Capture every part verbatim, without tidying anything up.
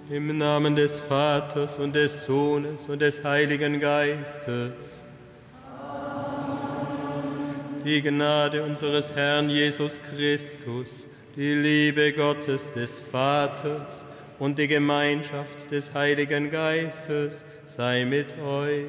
Im Namen des Vaters und des Sohnes und des Heiligen Geistes. Amen. Die Gnade unseres Herrn Jesus Christus, die Liebe Gottes des Vaters und die Gemeinschaft des Heiligen Geistes sei mit euch.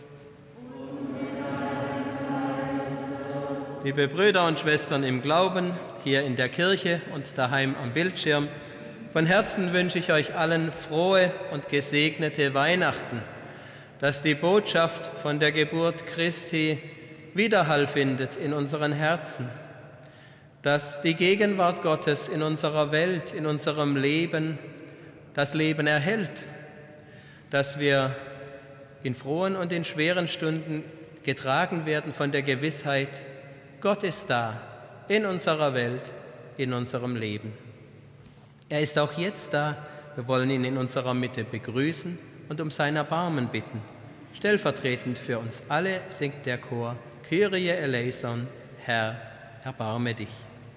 Liebe Brüder und Schwestern im Glauben, hier in der Kirche und daheim am Bildschirm, von Herzen wünsche ich euch allen frohe und gesegnete Weihnachten, dass die Botschaft von der Geburt Christi Widerhall findet in unseren Herzen, dass die Gegenwart Gottes in unserer Welt, in unserem Leben das Leben erhält, dass wir in frohen und in schweren Stunden getragen werden von der Gewissheit, Gott ist da, in unserer Welt, in unserem Leben. Er ist auch jetzt da. Wir wollen ihn in unserer Mitte begrüßen und um sein Erbarmen bitten. Stellvertretend für uns alle singt der Chor Kyrie eleison, Herr, erbarme dich.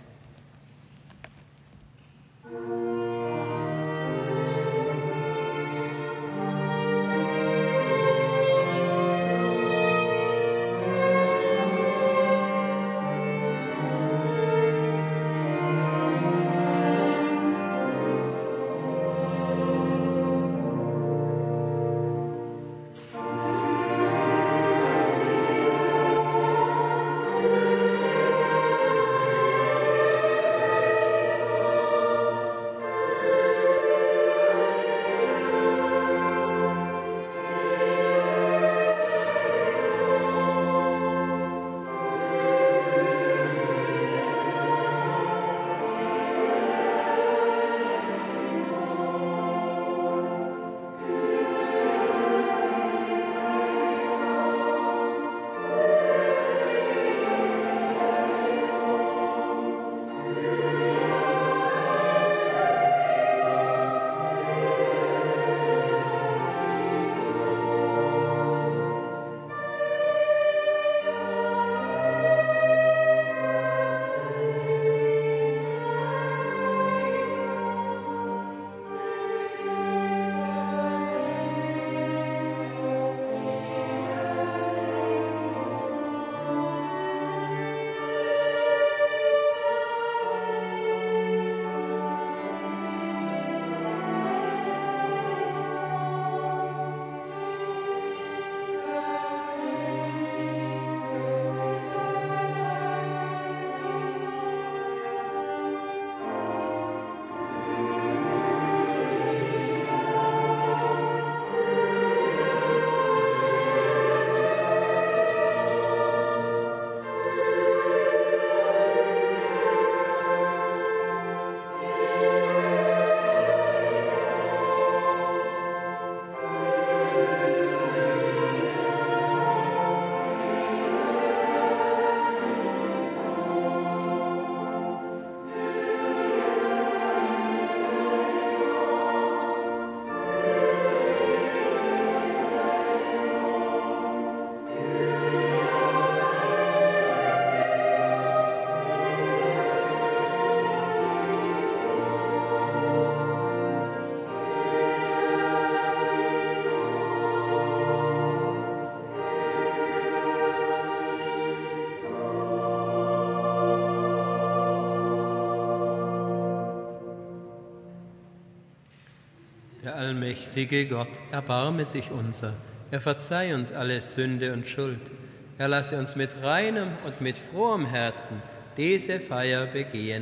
Der allmächtige Gott, erbarme sich unser, er verzeih uns alle Sünde und Schuld, er lasse uns mit reinem und mit frohem Herzen diese Feier begehen.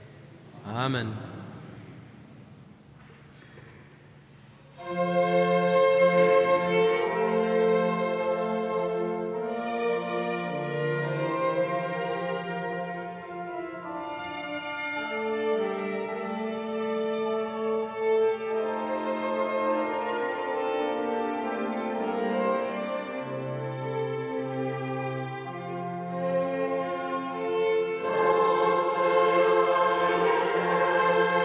Amen. Amen.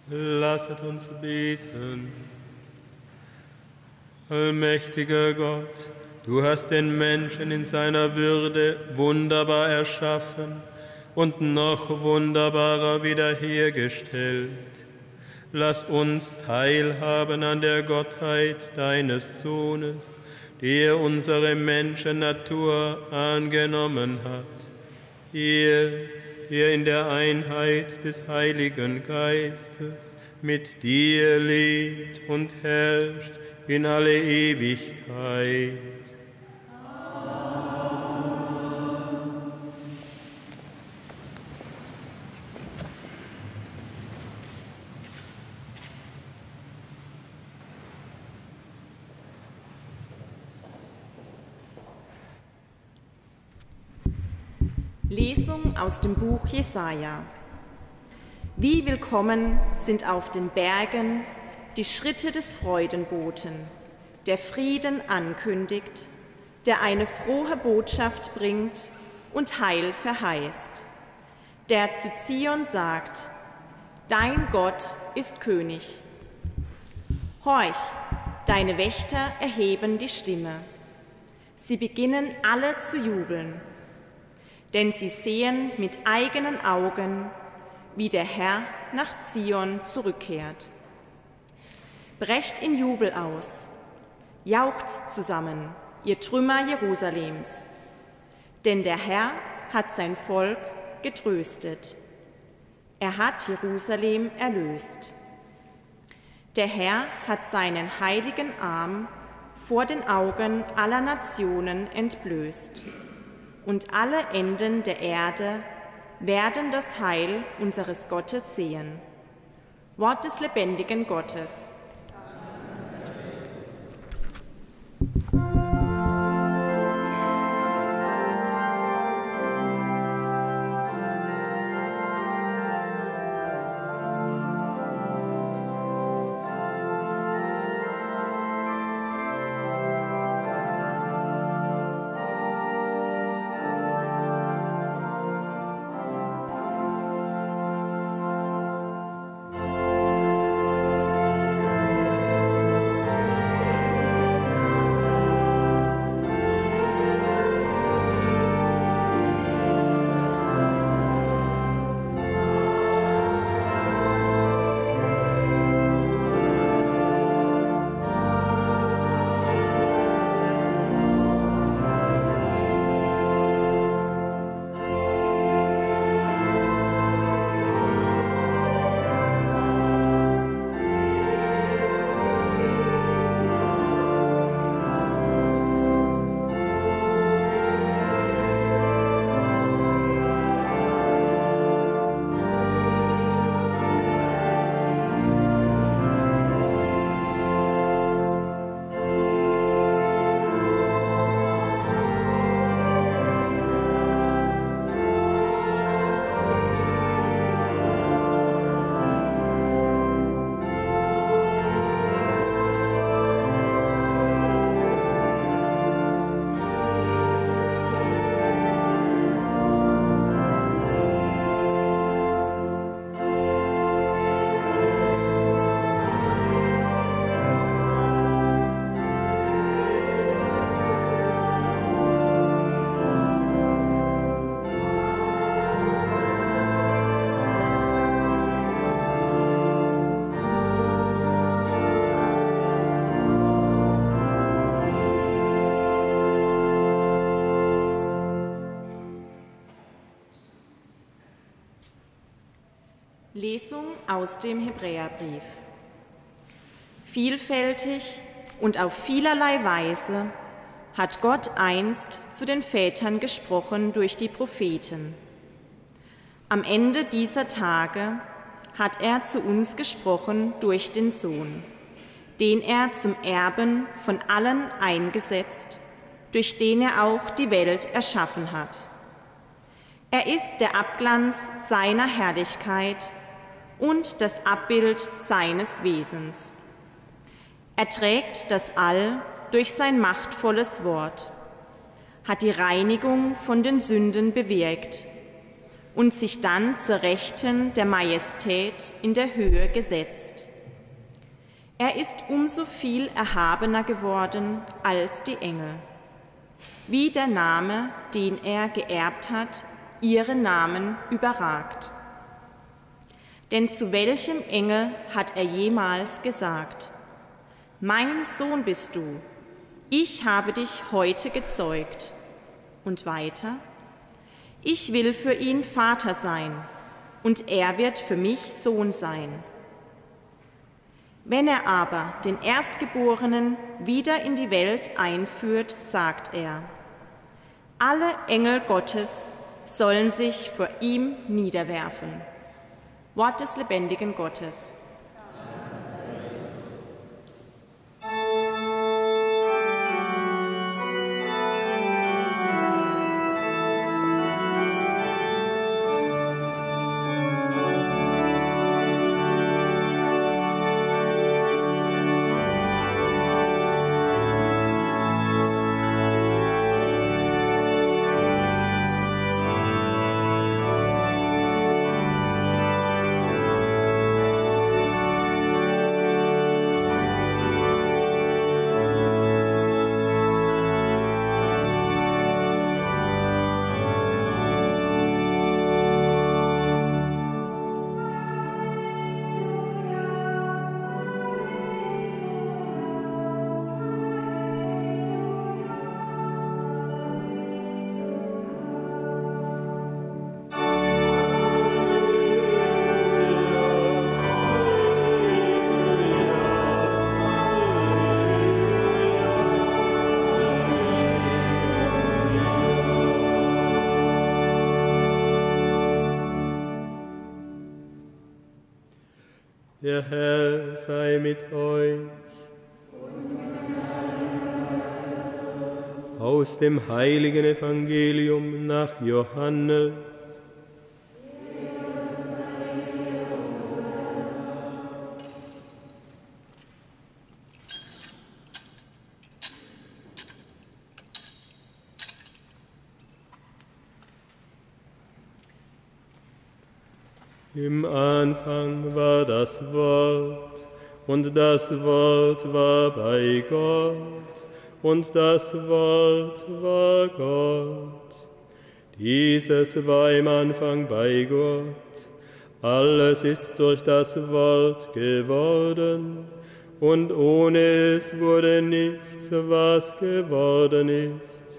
Lasset uns beten. Allmächtiger Gott, du hast den Menschen in seiner Würde wunderbar erschaffen und noch wunderbarer wiederhergestellt. Lass uns teilhaben an der Gottheit deines Sohnes, der unsere Menschennatur angenommen hat. Er, der in der Einheit des Heiligen Geistes mit dir lebt und herrscht in alle Ewigkeit. Lesung aus dem Buch Jesaja. Wie willkommen sind auf den Bergen die Schritte des Freudenboten, der Frieden ankündigt, der eine frohe Botschaft bringt und Heil verheißt, der zu Zion sagt: Dein Gott ist König. Horch, deine Wächter erheben die Stimme. Sie beginnen alle zu jubeln, denn sie sehen mit eigenen Augen, wie der Herr nach Zion zurückkehrt. Brecht in Jubel aus, jauchzt zusammen, ihr Trümmer Jerusalems, denn der Herr hat sein Volk getröstet. Er hat Jerusalem erlöst. Der Herr hat seinen heiligen Arm vor den Augen aller Nationen entblößt. Und alle Enden der Erde werden das Heil unseres Gottes sehen. Wort des lebendigen Gottes. Lesung aus dem Hebräerbrief. Vielfältig und auf vielerlei Weise hat Gott einst zu den Vätern gesprochen durch die Propheten. Am Ende dieser Tage hat er zu uns gesprochen durch den Sohn, den er zum Erben von allen eingesetzt, durch den er auch die Welt erschaffen hat. Er ist der Abglanz seiner Herrlichkeit und das Abbild seines Wesens. Er trägt das All durch sein machtvolles Wort, hat die Reinigung von den Sünden bewirkt und sich dann zur Rechten der Majestät in der Höhe gesetzt. Er ist umso viel erhabener geworden als die Engel, wie der Name, den er geerbt hat, ihre Namen überragt. Denn zu welchem Engel hat er jemals gesagt: Mein Sohn bist du, ich habe dich heute gezeugt? Und weiter: Ich will für ihn Vater sein, und er wird für mich Sohn sein. Wenn er aber den Erstgeborenen wieder in die Welt einführt, sagt er: Alle Engel Gottes sollen sich vor ihm niederwerfen. Wort des lebendigen Gottes. Der Herr sei mit euch. Aus dem heiligen Evangelium nach Johannes. Im Anfang war das Wort, und das Wort war bei Gott, und das Wort war Gott. Dieses war im Anfang bei Gott. Alles ist durch das Wort geworden, und ohne es wurde nichts, was geworden ist.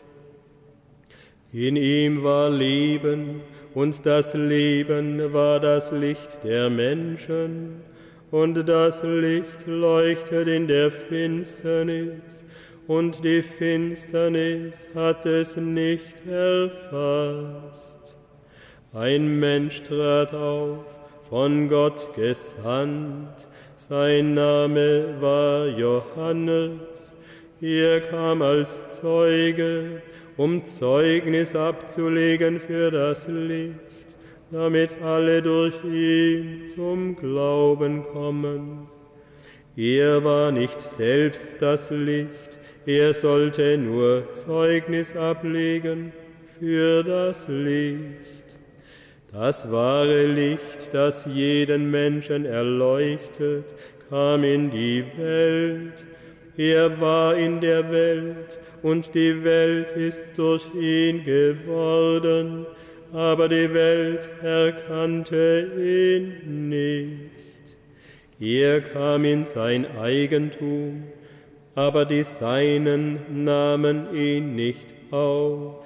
In ihm war Leben, und das Leben war das Licht der Menschen, und das Licht leuchtet in der Finsternis, und die Finsternis hat es nicht erfasst. Ein Mensch trat auf, von Gott gesandt, sein Name war Johannes. Er kam als Zeuge, um Zeugnis abzulegen für das Licht, damit alle durch ihn zum Glauben kommen. Er war nicht selbst das Licht, er sollte nur Zeugnis ablegen für das Licht. Das wahre Licht, das jeden Menschen erleuchtet, kam in die Welt. Er war in der Welt, und die Welt ist durch ihn geworden, aber die Welt erkannte ihn nicht. Er kam in sein Eigentum, aber die Seinen nahmen ihn nicht auf.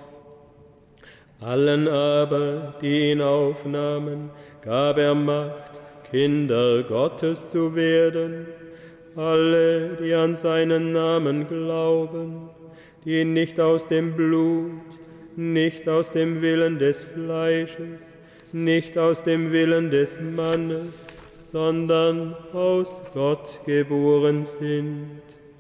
Allen aber, die ihn aufnahmen, gab er Macht, Kinder Gottes zu werden, alle, die an seinen Namen glauben, die nicht aus dem Blut, nicht aus dem Willen des Fleisches, nicht aus dem Willen des Mannes, sondern aus Gott geboren sind.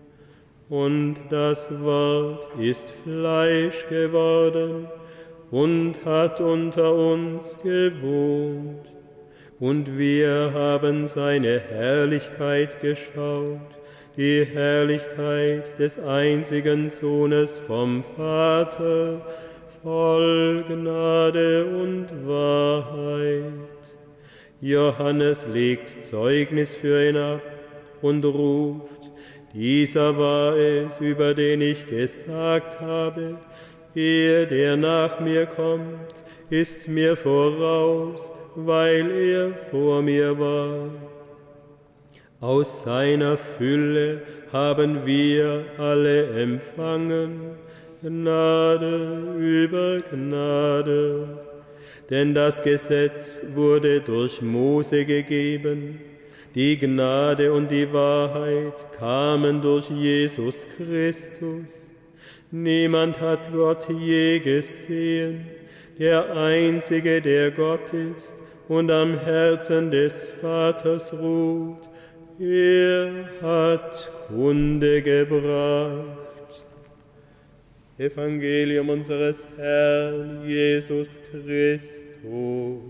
Und das Wort ist Fleisch geworden und hat unter uns gewohnt. Und wir haben seine Herrlichkeit geschaut, die Herrlichkeit des einzigen Sohnes vom Vater, voll Gnade und Wahrheit. Johannes legt Zeugnis für ihn ab und ruft: Dieser war es, über den ich gesagt habe, er, der nach mir kommt, ist mir voraus, weil er vor mir war. Aus seiner Fülle haben wir alle empfangen, Gnade über Gnade. Denn das Gesetz wurde durch Mose gegeben, die Gnade und die Wahrheit kamen durch Jesus Christus. Niemand hat Gott je gesehen, der Einzige, der Gott ist und am Herzen des Vaters ruht. Er hat Kunde gebracht. Evangelium unseres Herrn Jesus Christus.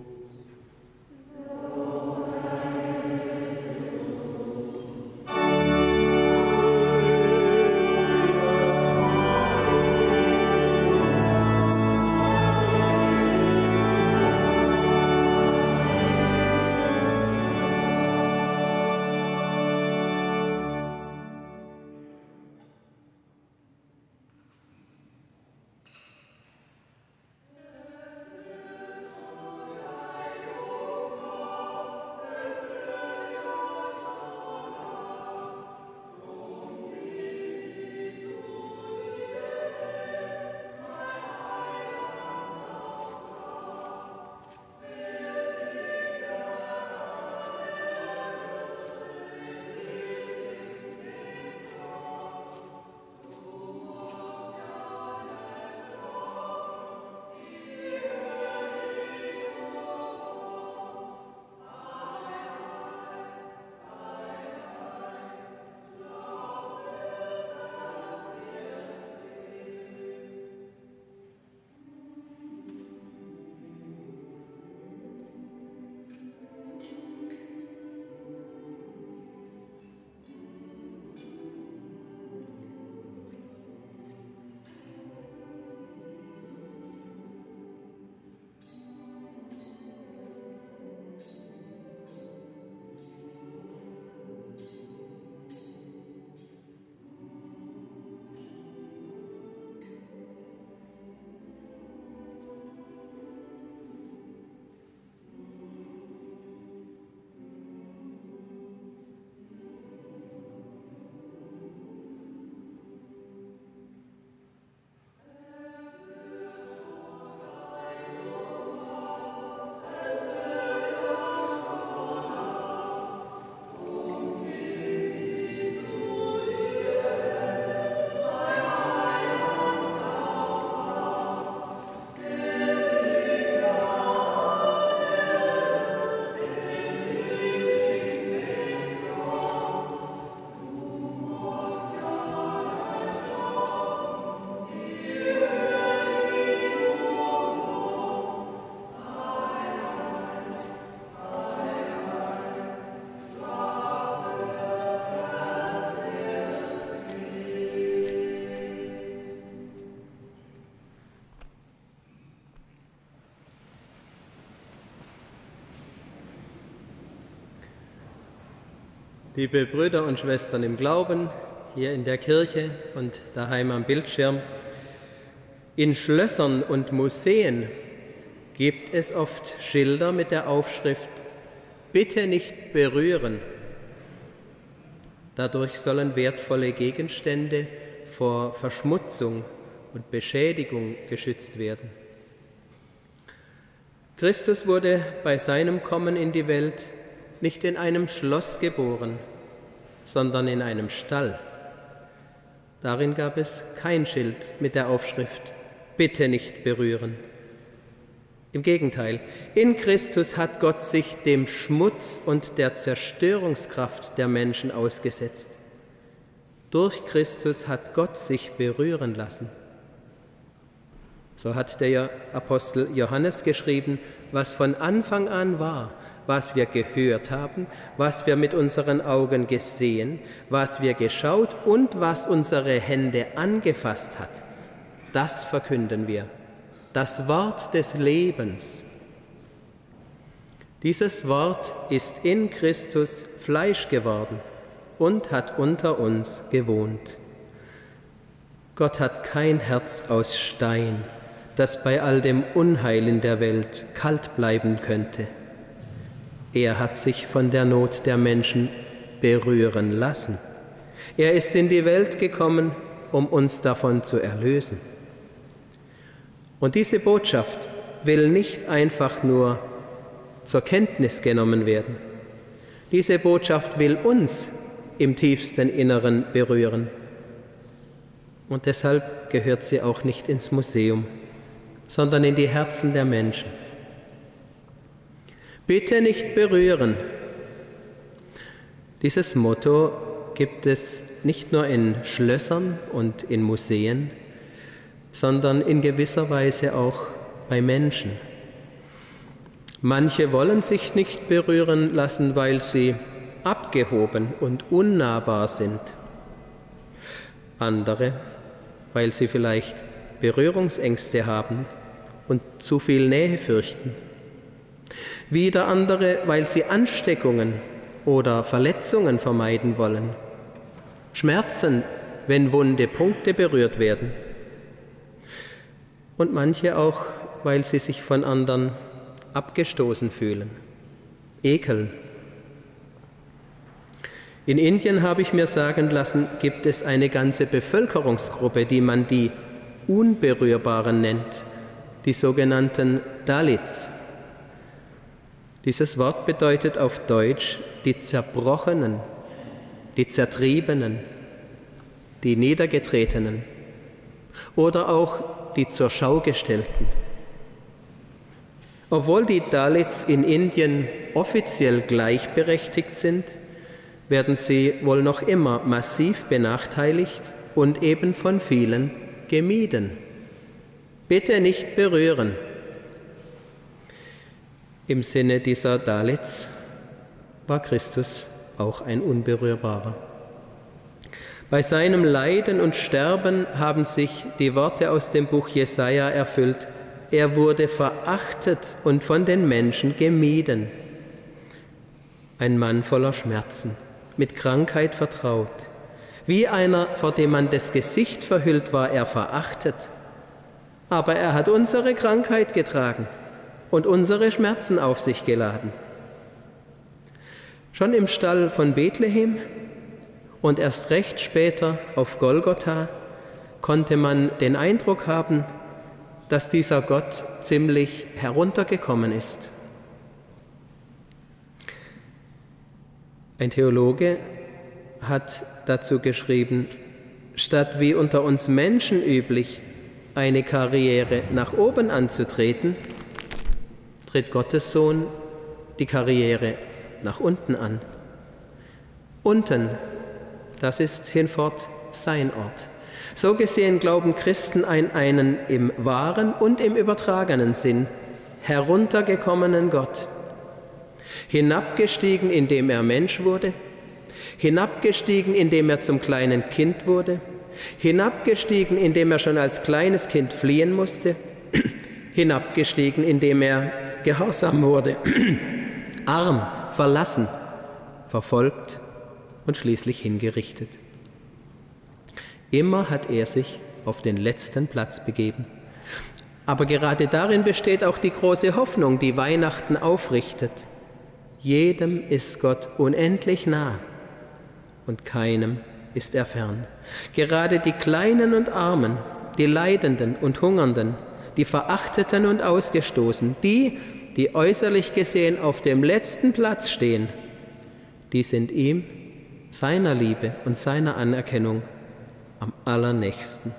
Liebe Brüder und Schwestern im Glauben, hier in der Kirche und daheim am Bildschirm, in Schlössern und Museen gibt es oft Schilder mit der Aufschrift »Bitte nicht berühren«. Dadurch sollen wertvolle Gegenstände vor Verschmutzung und Beschädigung geschützt werden. Christus wurde bei seinem Kommen in die Welt nicht in einem Schloss geboren, sondern in einem Stall. Darin gab es kein Schild mit der Aufschrift »Bitte nicht berühren«. Im Gegenteil, in Christus hat Gott sich dem Schmutz und der Zerstörungskraft der Menschen ausgesetzt. Durch Christus hat Gott sich berühren lassen. So hat der Apostel Johannes geschrieben, was von Anfang an war, was wir gehört haben, was wir mit unseren Augen gesehen, was wir geschaut und was unsere Hände angefasst hat. Das verkünden wir. das Wort des Lebens. Dieses Wort ist in Christus Fleisch geworden und hat unter uns gewohnt. Gott hat kein Herz aus Stein, das bei all dem Unheil in der Welt kalt bleiben könnte. Er hat sich von der Not der Menschen berühren lassen. Er ist in die Welt gekommen, um uns davon zu erlösen. Und diese Botschaft will nicht einfach nur zur Kenntnis genommen werden. Diese Botschaft will uns im tiefsten Inneren berühren. Und deshalb gehört sie auch nicht ins Museum, sondern in die Herzen der Menschen. Bitte nicht berühren. Dieses Motto gibt es nicht nur in Schlössern und in Museen, sondern in gewisser Weise auch bei Menschen. Manche wollen sich nicht berühren lassen, weil sie abgehoben und unnahbar sind. Andere, weil sie vielleicht Berührungsängste haben und zu viel Nähe fürchten. Wieder andere, weil sie Ansteckungen oder Verletzungen vermeiden wollen. Schmerzen, wenn wunde Punkte berührt werden. Und manche auch, weil sie sich von anderen abgestoßen fühlen, ekeln. In Indien, habe ich mir sagen lassen, gibt es eine ganze Bevölkerungsgruppe, die man die Unberührbaren nennt, die sogenannten Dalits. Dieses Wort bedeutet auf Deutsch die Zerbrochenen, die Zertriebenen, die Niedergetretenen oder auch die zur Schau gestellten. Obwohl die Dalits in Indien offiziell gleichberechtigt sind, werden sie wohl noch immer massiv benachteiligt und eben von vielen gemieden. Bitte nicht berühren. Im Sinne dieser Dalits war Christus auch ein Unberührbarer. Bei seinem Leiden und Sterben haben sich die Worte aus dem Buch Jesaja erfüllt. Er wurde verachtet und von den Menschen gemieden. Ein Mann voller Schmerzen, mit Krankheit vertraut. Wie einer, vor dem man das Gesicht verhüllt, war er verachtet. Aber er hat unsere Krankheit getragen und unsere Schmerzen auf sich geladen. Schon im Stall von Bethlehem und erst recht später auf Golgotha konnte man den Eindruck haben, dass dieser Gott ziemlich heruntergekommen ist. Ein Theologe hat dazu geschrieben, statt wie unter uns Menschen üblich eine Karriere nach oben anzutreten, tritt Gottes Sohn die Karriere nach unten an. Unten, das ist hinfort sein Ort. So gesehen glauben Christen an einen im wahren und im übertragenen Sinn heruntergekommenen Gott. Hinabgestiegen, indem er Mensch wurde, hinabgestiegen, indem er zum kleinen Kind wurde, hinabgestiegen, indem er schon als kleines Kind fliehen musste, hinabgestiegen, indem er gehorsam wurde, arm, verlassen, verfolgt und schließlich hingerichtet. Immer hat er sich auf den letzten Platz begeben. Aber gerade darin besteht auch die große Hoffnung, die Weihnachten aufrichtet. Jedem ist Gott unendlich nah und keinem ist er fern. Gerade die Kleinen und Armen, die Leidenden und Hungernden, die Verachteten und Ausgestoßen, die, die äußerlich gesehen auf dem letzten Platz stehen, die sind ihm, seiner Liebe und seiner Anerkennung am allernächsten.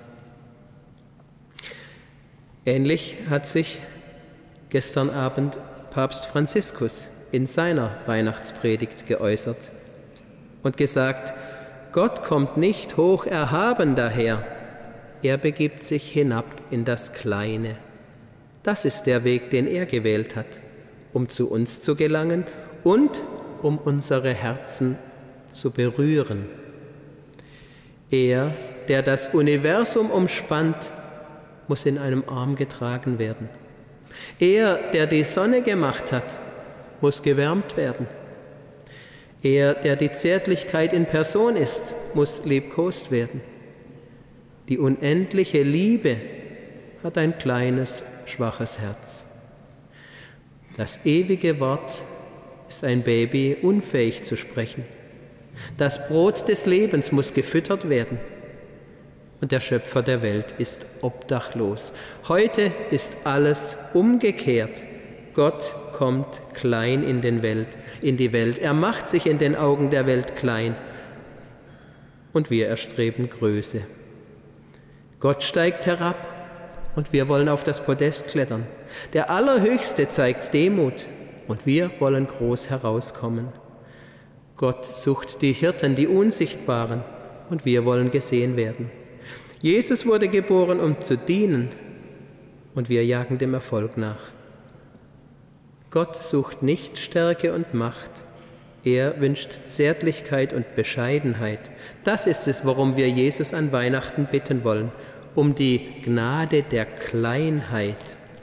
Ähnlich hat sich gestern Abend Papst Franziskus in seiner Weihnachtspredigt geäußert und gesagt, Gott kommt nicht hoch erhaben daher, er begibt sich hinab in das Kleine. Das ist der Weg, den er gewählt hat, um zu uns zu gelangen und um unsere Herzen zu berühren. Er, der das Universum umspannt, muss in einem Arm getragen werden. Er, der die Sonne gemacht hat, muss gewärmt werden. Er, der die Zärtlichkeit in Person ist, muss liebkost werden. Die unendliche Liebe hat ein kleines, schwaches Herz. Das ewige Wort ist ein Baby unfähig zu sprechen. Das Brot des Lebens muss gefüttert werden. Und der Schöpfer der Welt ist obdachlos. Heute ist alles umgekehrt. Gott kommt klein in, den Welt, in die Welt. Er macht sich in den Augen der Welt klein. Und wir erstreben Größe. Gott steigt herab und wir wollen auf das Podest klettern. Der Allerhöchste zeigt Demut und wir wollen groß herauskommen. Gott sucht die Hirten, die Unsichtbaren, und wir wollen gesehen werden. Jesus wurde geboren, um zu dienen, und wir jagen dem Erfolg nach. Gott sucht nicht Stärke und Macht, er wünscht Zärtlichkeit und Bescheidenheit. Das ist es, worum wir Jesus an Weihnachten bitten wollen, um die Gnade der Kleinheit.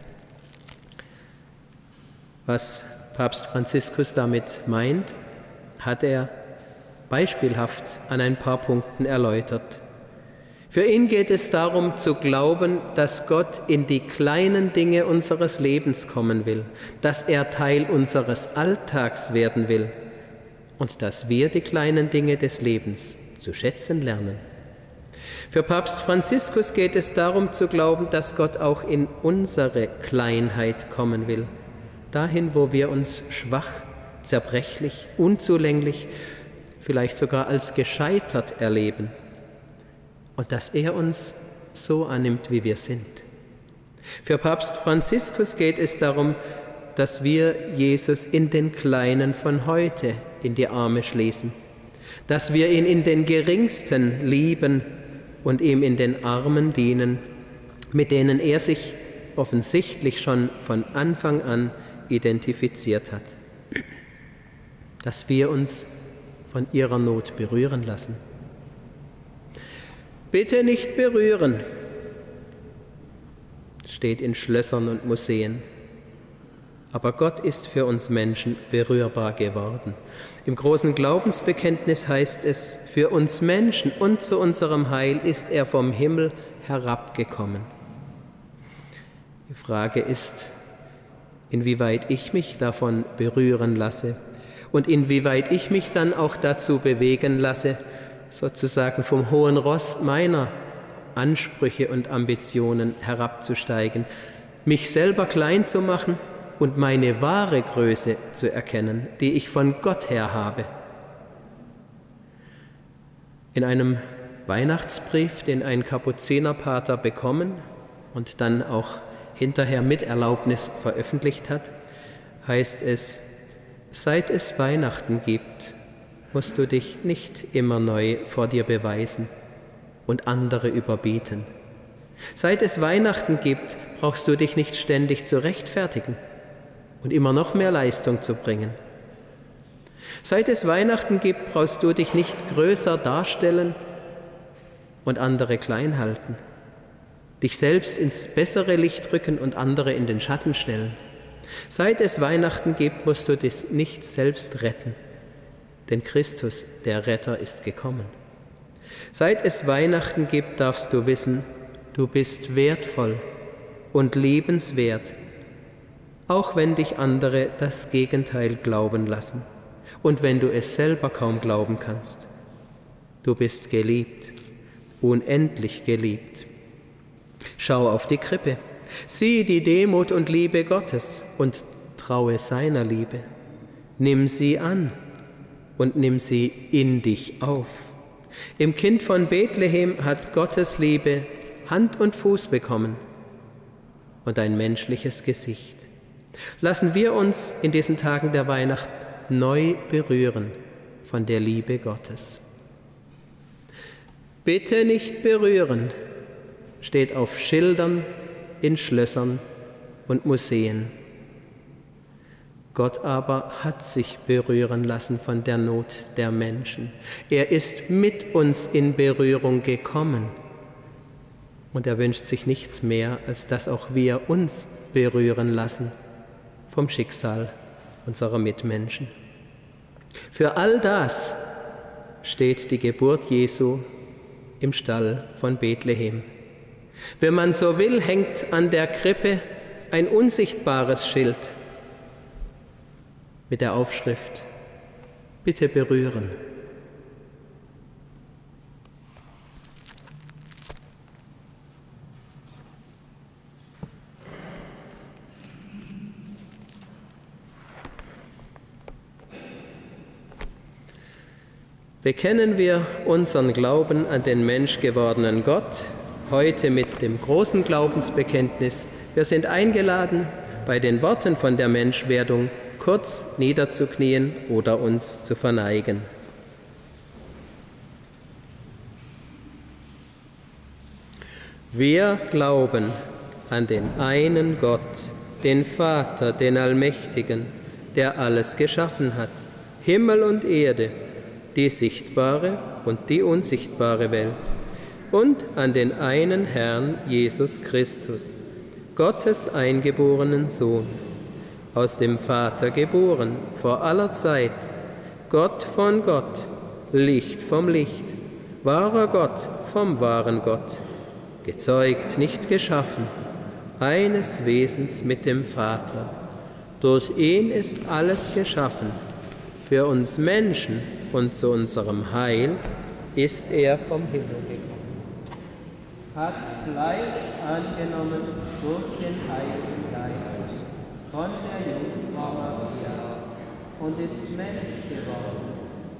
Was Papst Franziskus damit meint, hat er beispielhaft an ein paar Punkten erläutert. Für ihn geht es darum zu glauben, dass Gott in die kleinen Dinge unseres Lebens kommen will, dass er Teil unseres Alltags werden will und dass wir die kleinen Dinge des Lebens zu schätzen lernen. Für Papst Franziskus geht es darum zu glauben, dass Gott auch in unsere Kleinheit kommen will, dahin, wo wir uns schwach, zerbrechlich, unzulänglich, vielleicht sogar als gescheitert erleben. Und dass er uns so annimmt, wie wir sind. Für Papst Franziskus geht es darum, dass wir Jesus in den Kleinen von heute in die Arme schließen, dass wir ihn in den Geringsten lieben und ihm in den Armen dienen, mit denen er sich offensichtlich schon von Anfang an identifiziert hat, dass wir uns von ihrer Not berühren lassen. Bitte nicht berühren, steht in Schlössern und Museen. Aber Gott ist für uns Menschen berührbar geworden. Im großen Glaubensbekenntnis heißt es, für uns Menschen und zu unserem Heil ist er vom Himmel herabgekommen. Die Frage ist, inwieweit ich mich davon berühren lasse und inwieweit ich mich dann auch dazu bewegen lasse, sozusagen vom hohen Ross meiner Ansprüche und Ambitionen herabzusteigen, mich selber klein zu machen und meine wahre Größe zu erkennen, die ich von Gott her habe. In einem Weihnachtsbrief, den ein Kapuzinerpater bekommen und dann auch hinterher mit Erlaubnis veröffentlicht hat, heißt es, seit es Weihnachten gibt, musst du dich nicht immer neu vor dir beweisen und andere überbieten. Seit es Weihnachten gibt, brauchst du dich nicht ständig zu rechtfertigen und immer noch mehr Leistung zu bringen. Seit es Weihnachten gibt, brauchst du dich nicht größer darstellen und andere klein halten, dich selbst ins bessere Licht rücken und andere in den Schatten stellen. Seit es Weihnachten gibt, musst du dich nicht selbst retten, denn Christus, der Retter, ist gekommen. Seit es Weihnachten gibt, darfst du wissen, du bist wertvoll und liebenswert, auch wenn dich andere das Gegenteil glauben lassen und wenn du es selber kaum glauben kannst. Du bist geliebt, unendlich geliebt. Schau auf die Krippe, sieh die Demut und Liebe Gottes und traue seiner Liebe. Nimm sie an und nimm sie in dich auf. Im Kind von Bethlehem hat Gottes Liebe Hand und Fuß bekommen und ein menschliches Gesicht. Lassen wir uns in diesen Tagen der Weihnacht neu berühren von der Liebe Gottes. Bitte nicht berühren, steht auf Schildern, in Schlössern und Museen. Gott aber hat sich berühren lassen von der Not der Menschen. Er ist mit uns in Berührung gekommen. Und er wünscht sich nichts mehr, als dass auch wir uns berühren lassen vom Schicksal unserer Mitmenschen. Für all das steht die Geburt Jesu im Stall von Bethlehem. Wenn man so will, hängt an der Krippe ein unsichtbares Schild mit der Aufschrift: Bitte berühren. Bekennen wir unseren Glauben an den menschgewordenen Gott, heute mit dem großen Glaubensbekenntnis. Wir sind eingeladen, bei den Worten von der Menschwerdung kurz niederzuknien oder uns zu verneigen. Wir glauben an den einen Gott, den Vater, den Allmächtigen, der alles geschaffen hat, Himmel und Erde, die sichtbare und die unsichtbare Welt, und an den einen Herrn Jesus Christus, Gottes eingeborenen Sohn, aus dem Vater geboren, vor aller Zeit, Gott von Gott, Licht vom Licht, wahrer Gott vom wahren Gott, gezeugt, nicht geschaffen, eines Wesens mit dem Vater. Durch ihn ist alles geschaffen. Für uns Menschen und zu unserem Heil ist er vom Himmel gekommen, hat Fleisch angenommen durch den Heiligen Geist von der Jungfrau Maria und ist Mensch geworden.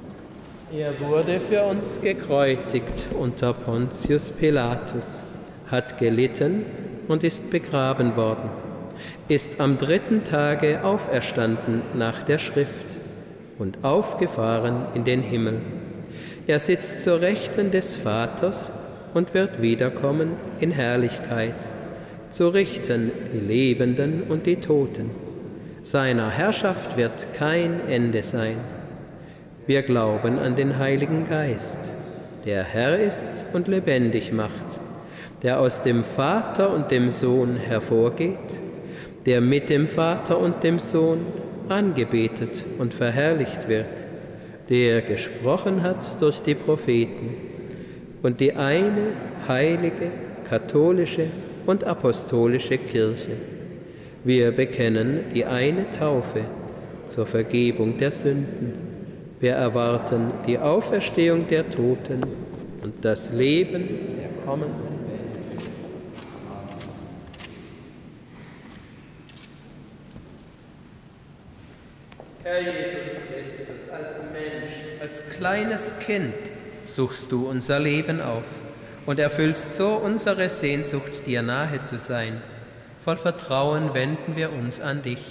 Er wurde für uns gekreuzigt unter Pontius Pilatus, hat gelitten und ist begraben worden, ist am dritten Tage auferstanden nach der Schrift und aufgefahren in den Himmel. Er sitzt zur Rechten des Vaters und wird wiederkommen in Herrlichkeit, zu richten die Lebenden und die Toten. Seiner Herrschaft wird kein Ende sein. Wir glauben an den Heiligen Geist, der Herr ist und lebendig macht, der aus dem Vater und dem Sohn hervorgeht, der mit dem Vater und dem Sohn angebetet und verherrlicht wird, der gesprochen hat durch die Propheten, und die eine heilige, katholische und apostolische Kirche. Wir bekennen die eine Taufe zur Vergebung der Sünden. Wir erwarten die Auferstehung der Toten und das Leben der kommenden Welt. Herr Jesus Christus, als Mensch, als kleines Kind suchst du unser Leben auf und erfüllst so unsere Sehnsucht, dir nahe zu sein. Voll Vertrauen wenden wir uns an dich.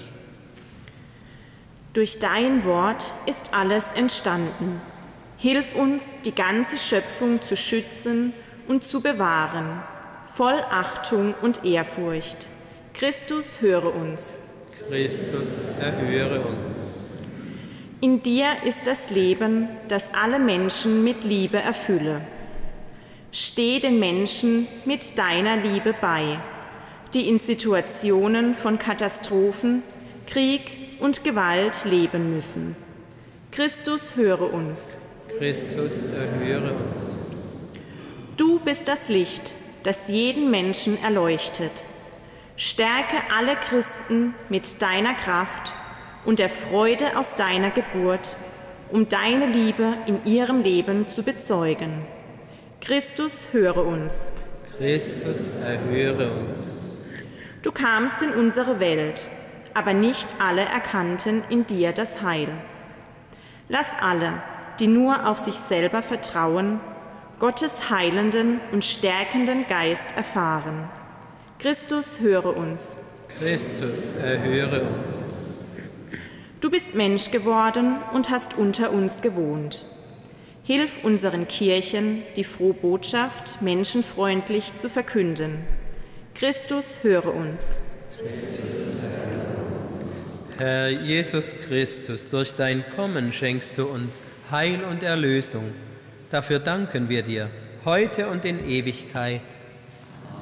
Durch dein Wort ist alles entstanden. Hilf uns, die ganze Schöpfung zu schützen und zu bewahren, voll Achtung und Ehrfurcht. Christus, höre uns. Christus, erhöre uns. In dir ist das Leben, das alle Menschen mit Liebe erfülle. Steh den Menschen mit deiner Liebe bei, die in Situationen von Katastrophen, Krieg und Gewalt leben müssen. Christus, höre uns. Christus, erhöre uns. Du bist das Licht, das jeden Menschen erleuchtet. Stärke alle Christen mit deiner Kraft und der Freude aus deiner Geburt, um deine Liebe in ihrem Leben zu bezeugen. Christus, höre uns. Christus, erhöre uns. Du kamst in unsere Welt, aber nicht alle erkannten in dir das Heil. Lass alle, die nur auf sich selber vertrauen, Gottes heilenden und stärkenden Geist erfahren. Christus, höre uns. Christus, erhöre uns. Du bist Mensch geworden und hast unter uns gewohnt. Hilf unseren Kirchen, die frohe Botschaft menschenfreundlich zu verkünden. Christus, höre uns. Christus, erhöre uns. Herr Jesus Christus, durch dein Kommen schenkst du uns Heil und Erlösung. Dafür danken wir dir, heute und in Ewigkeit.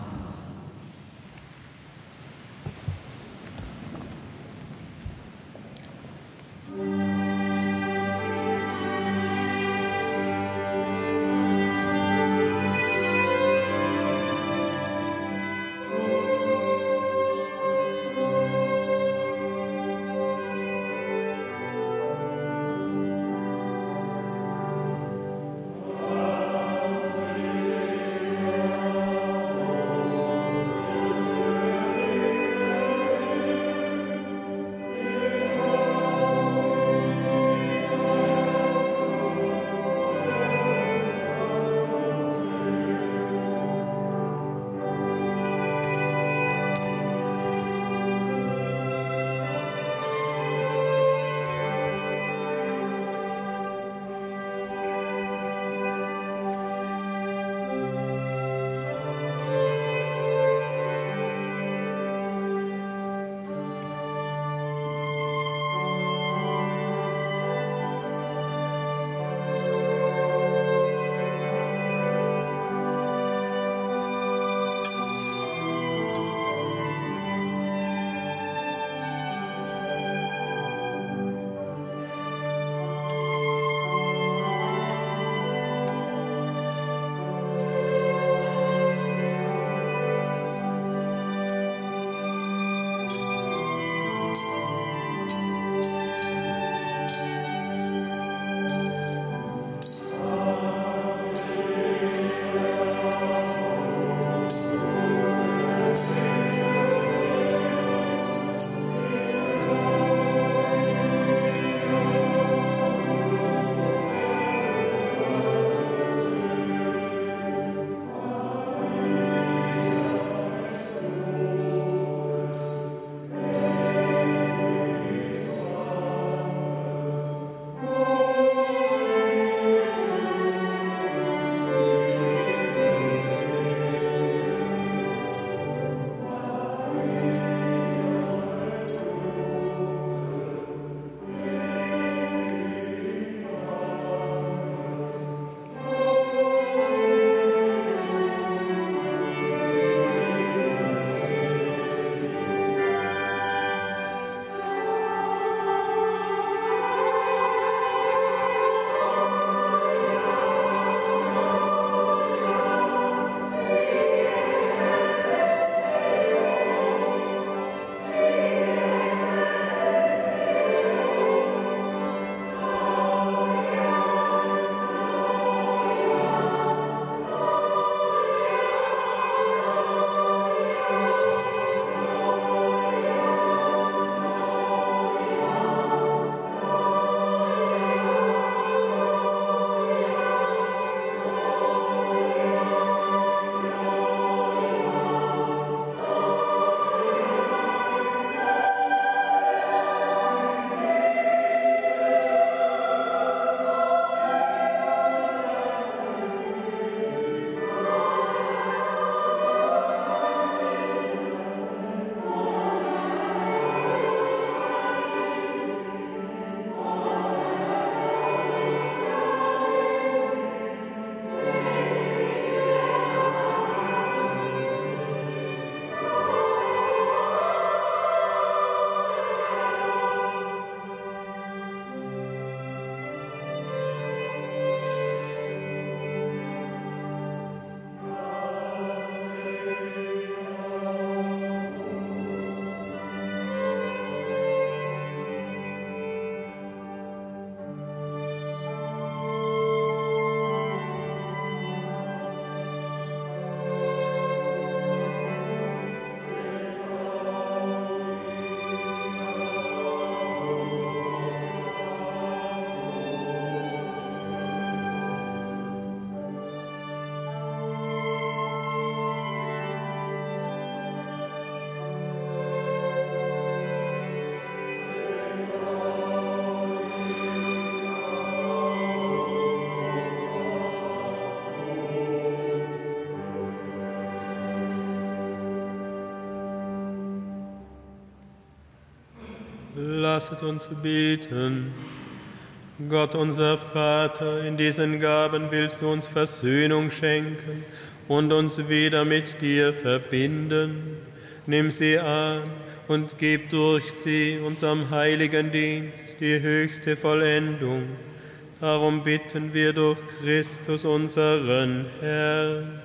Lasset uns beten. Gott, unser Vater, in diesen Gaben willst du uns Versöhnung schenken und uns wieder mit dir verbinden. Nimm sie an und gib durch sie unserem heiligen Dienst die höchste Vollendung. Darum bitten wir durch Christus, unseren Herrn.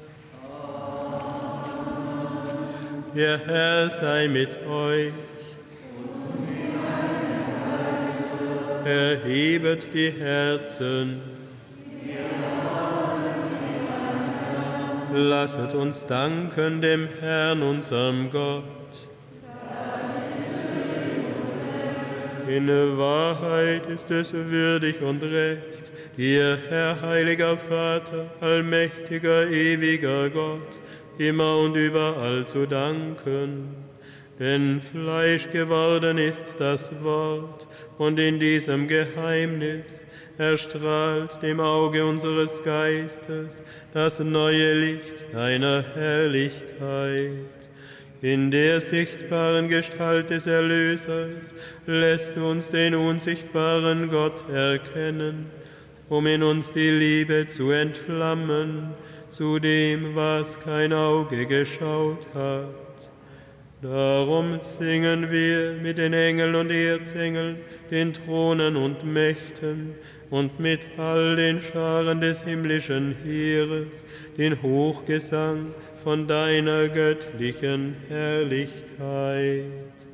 Der Herr sei mit euch. Erhebet die Herzen. Lasset uns danken dem Herrn, unserem Gott. In Wahrheit ist es würdig und recht, dir, Herr, heiliger Vater, allmächtiger, ewiger Gott, immer und überall zu danken. Denn Fleisch geworden ist das Wort, und in diesem Geheimnis erstrahlt dem Auge unseres Geistes das neue Licht deiner Herrlichkeit. In der sichtbaren Gestalt des Erlösers lässt du uns den unsichtbaren Gott erkennen, um in uns die Liebe zu entflammen, zu dem, was kein Auge geschaut hat. Darum singen wir mit den Engeln und Erzengeln, den Thronen und Mächten und mit all den Scharen des himmlischen Heeres den Hochgesang von deiner göttlichen Herrlichkeit.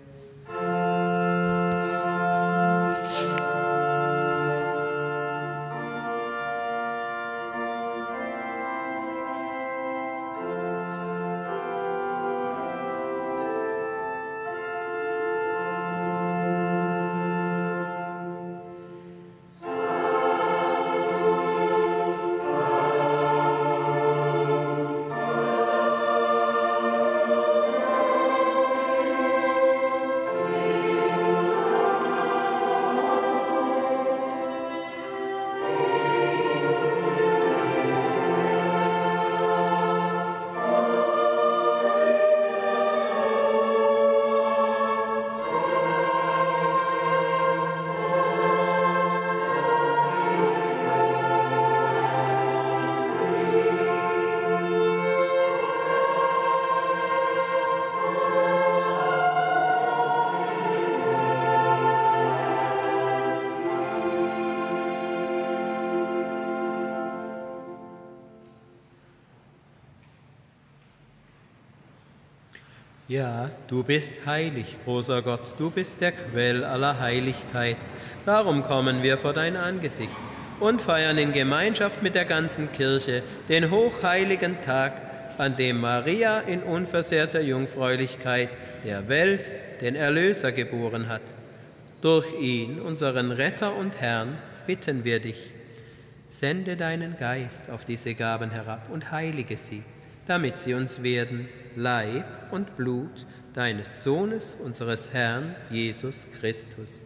Ja, du bist heilig, großer Gott, du bist der Quell aller Heiligkeit. Darum kommen wir vor dein Angesicht und feiern in Gemeinschaft mit der ganzen Kirche den hochheiligen Tag, an dem Maria in unversehrter Jungfräulichkeit der Welt den Erlöser geboren hat. Durch ihn, unseren Retter und Herrn, bitten wir dich, sende deinen Geist auf diese Gaben herab und heilige sie, damit sie uns werden Leib und Blut deines Sohnes, unseres Herrn Jesus Christus.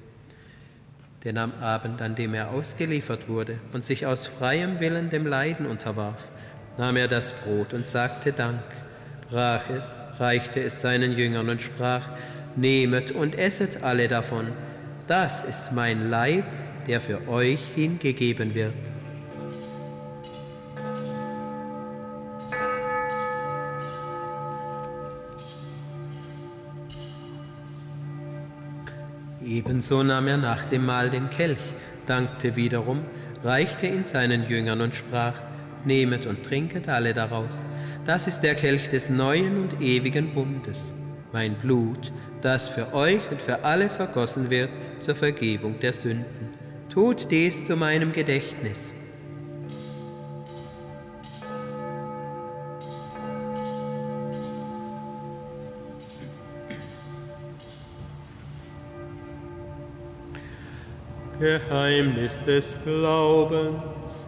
Denn am Abend, an dem er ausgeliefert wurde und sich aus freiem Willen dem Leiden unterwarf, nahm er das Brot und sagte Dank, brach es, reichte es seinen Jüngern und sprach, nehmet und esset alle davon, das ist mein Leib, der für euch hingegeben wird. Ebenso nahm er nach dem Mahl den Kelch, dankte wiederum, reichte ihn seinen Jüngern und sprach, nehmet und trinket alle daraus. Das ist der Kelch des neuen und ewigen Bundes, mein Blut, das für euch und für alle vergossen wird zur Vergebung der Sünden. Tut dies zu meinem Gedächtnis. Geheimnis des Glaubens.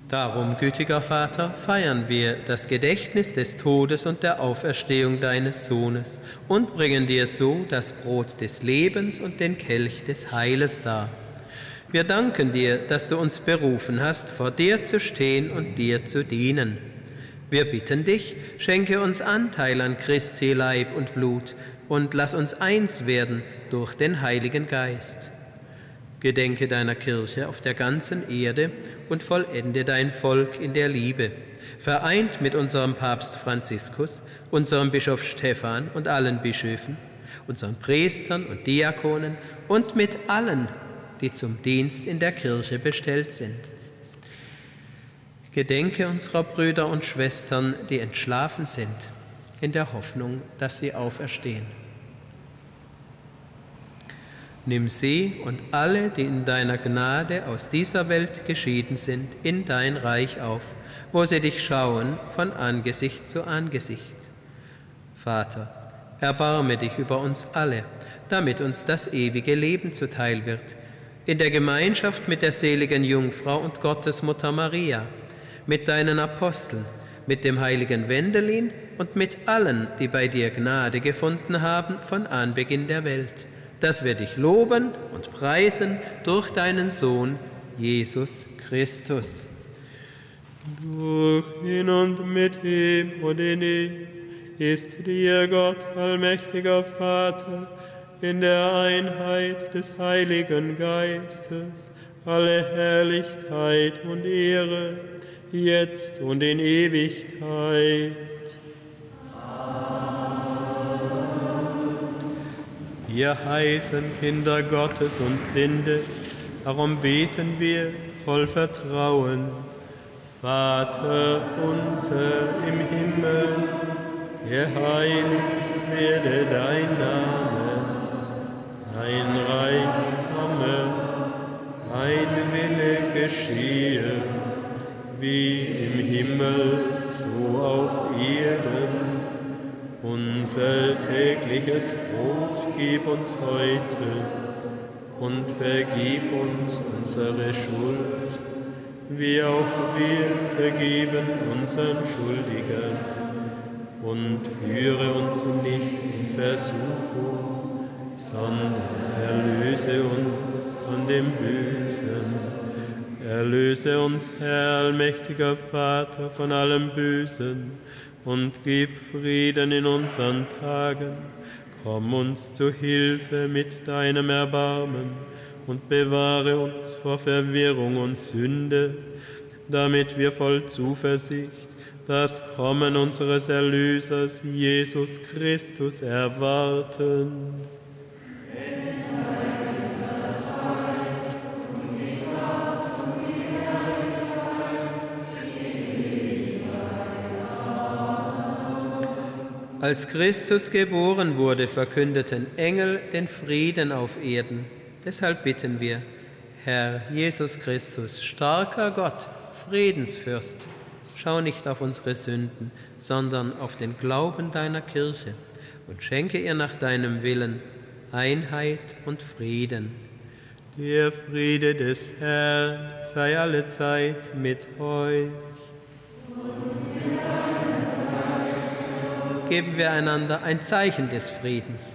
Darum, gütiger Vater, feiern wir das Gedächtnis des Todes und der Auferstehung deines Sohnes und bringen dir so das Brot des Lebens und den Kelch des Heiles dar. Wir danken dir, dass du uns berufen hast, vor dir zu stehen und dir zu dienen. Wir bitten dich, schenke uns Anteil an Christi Leib und Blut und lass uns eins werden durch den Heiligen Geist. Gedenke deiner Kirche auf der ganzen Erde und vollende dein Volk in der Liebe, vereint mit unserem Papst Franziskus, unserem Bischof Stephan und allen Bischöfen, unseren Priestern und Diakonen und mit allen, die zum Dienst in der Kirche bestellt sind. Gedenke unserer Brüder und Schwestern, die entschlafen sind, in der Hoffnung, dass sie auferstehen. Nimm sie und alle, die in deiner Gnade aus dieser Welt geschieden sind, in dein Reich auf, wo sie dich schauen von Angesicht zu Angesicht. Vater, erbarme dich über uns alle, damit uns das ewige Leben zuteil wird, in der Gemeinschaft mit der seligen Jungfrau und Gottesmutter Maria, mit deinen Aposteln, mit dem heiligen Wendelin und mit allen, die bei dir Gnade gefunden haben von Anbeginn der Welt, dass wir dich loben und preisen durch deinen Sohn, Jesus Christus. Durch ihn und mit ihm und in ihm ist dir Gott, allmächtiger Vater, in der Einheit des Heiligen Geistes, alle Herrlichkeit und Ehre, jetzt und in Ewigkeit. Wir heißen Kinder Gottes und sind es, darum beten wir voll Vertrauen. Vater unser im Himmel, geheiligt werde dein Name, dein Reich komme, dein Wille geschehe, wie im Himmel, so auf Erden. Unser tägliches Brot gib uns heute und vergib uns unsere Schuld, wie auch wir vergeben unseren Schuldigern. Und führe uns nicht in Versuchung, sondern erlöse uns von dem Bösen. Erlöse uns, Herr, allmächtiger Vater, von allem Bösen und gib Frieden in unseren Tagen. Komm uns zu Hilfe mit deinem Erbarmen und bewahre uns vor Verwirrung und Sünde, damit wir voll Zuversicht das Kommen unseres Erlösers, Jesus Christus, erwarten. Als Christus geboren wurde, verkündeten Engel den Frieden auf Erden. Deshalb bitten wir, Herr Jesus Christus, starker Gott, Friedensfürst, schau nicht auf unsere Sünden, sondern auf den Glauben deiner Kirche und schenke ihr nach deinem Willen Einheit und Frieden. Der Friede des Herrn sei allezeit mit euch. Geben wir einander ein Zeichen des Friedens.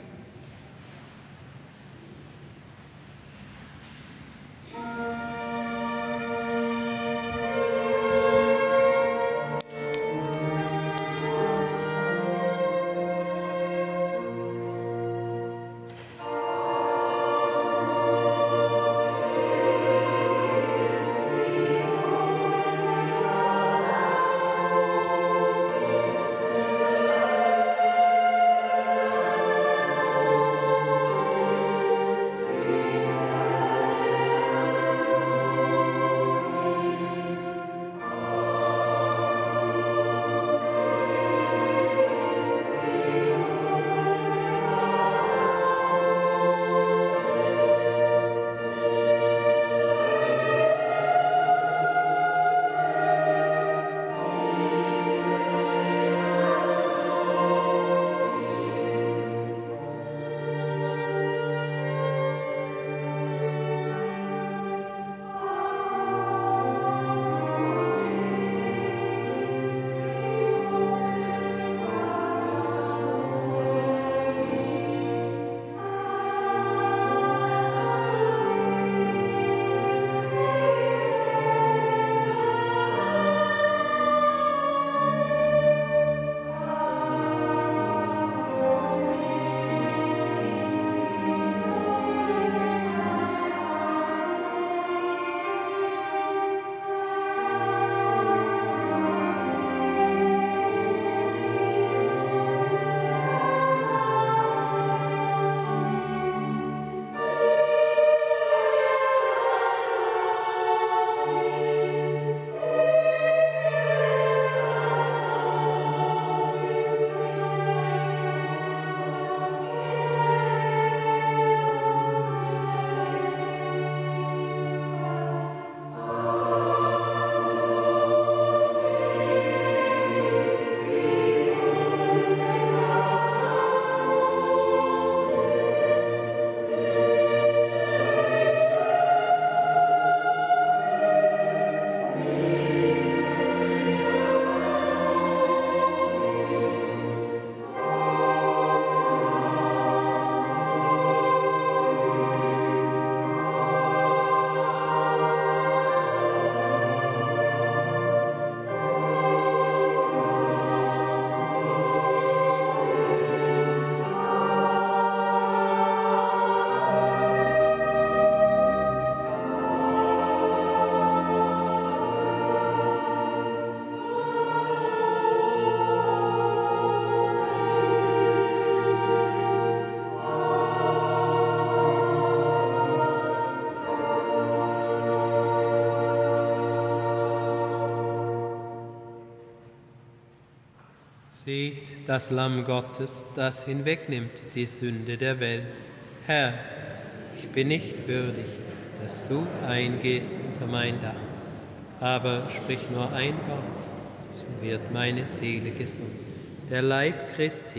Seht das Lamm Gottes, das hinwegnimmt die Sünde der Welt. Herr, ich bin nicht würdig, dass du eingehst unter mein Dach, aber sprich nur ein Wort, so wird meine Seele gesund. Der Leib Christi.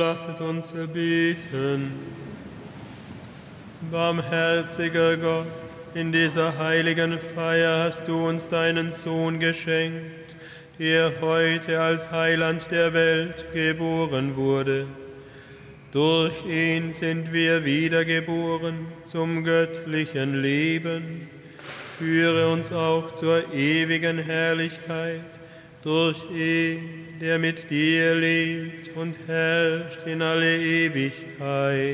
Lasset uns beten. Barmherziger Gott, in dieser heiligen Feier hast du uns deinen Sohn geschenkt, der heute als Heiland der Welt geboren wurde. Durch ihn sind wir wiedergeboren zum göttlichen Leben. Führe uns auch zur ewigen Herrlichkeit durch ihn, der mit dir lebt und herrscht in alle Ewigkeit.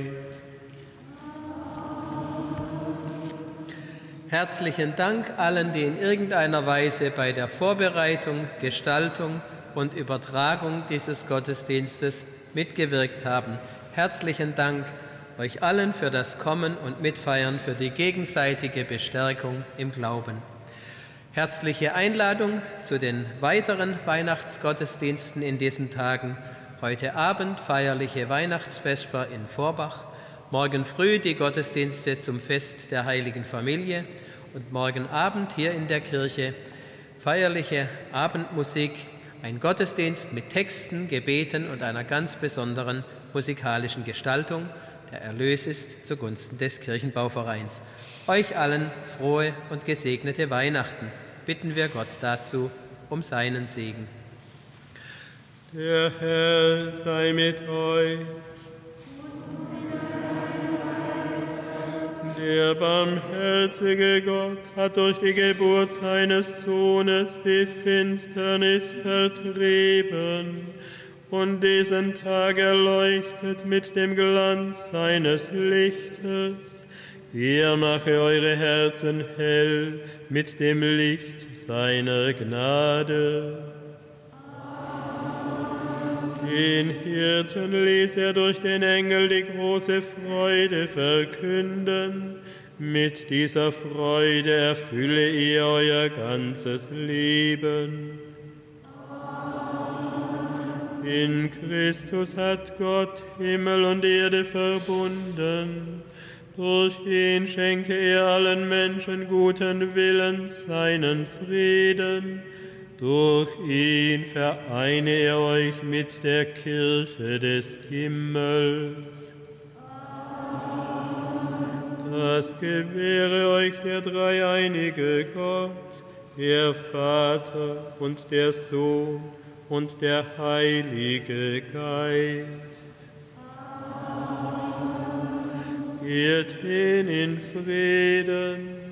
Herzlichen Dank allen, die in irgendeiner Weise bei der Vorbereitung, Gestaltung und Übertragung dieses Gottesdienstes mitgewirkt haben. Herzlichen Dank euch allen für das Kommen und Mitfeiern, für die gegenseitige Bestärkung im Glauben. Herzliche Einladung zu den weiteren Weihnachtsgottesdiensten in diesen Tagen. Heute Abend feierliche Weihnachtsvesper in Vorbach, morgen früh die Gottesdienste zum Fest der Heiligen Familie und morgen Abend hier in der Kirche feierliche Abendmusik, ein Gottesdienst mit Texten, Gebeten und einer ganz besonderen musikalischen Gestaltung. Der Erlös ist zugunsten des Kirchenbauvereins. Euch allen frohe und gesegnete Weihnachten. Bitten wir Gott dazu um seinen Segen. Der Herr sei mit euch. Der barmherzige Gott hat durch die Geburt seines Sohnes die Finsternis vertrieben und diesen Tag erleuchtet mit dem Glanz seines Lichtes. Er mache eure Herzen hell mit dem Licht seiner Gnade. Den Hirten ließ er durch den Engel die große Freude verkünden. Mit dieser Freude erfülle er euer ganzes Leben. In Christus hat Gott Himmel und Erde verbunden. Durch ihn schenke er allen Menschen guten Willens seinen Frieden. Durch ihn vereine er euch mit der Kirche des Himmels. Das gewähre euch der dreieinige Gott, der Vater und der Sohn und der Heilige Geist. Geht hin in Frieden.